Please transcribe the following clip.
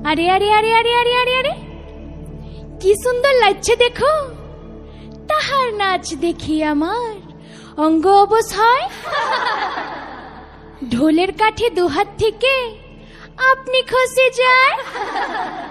আরে আরে আরে আরে আরে আরে আরে কি সুন্দর লাগছে দেখো, তাহার নাচ দেখি আমার অঙ্গ অবশ হয়। ঢোলের কাঠে দুহাত থেকে আপনি খসে যায়।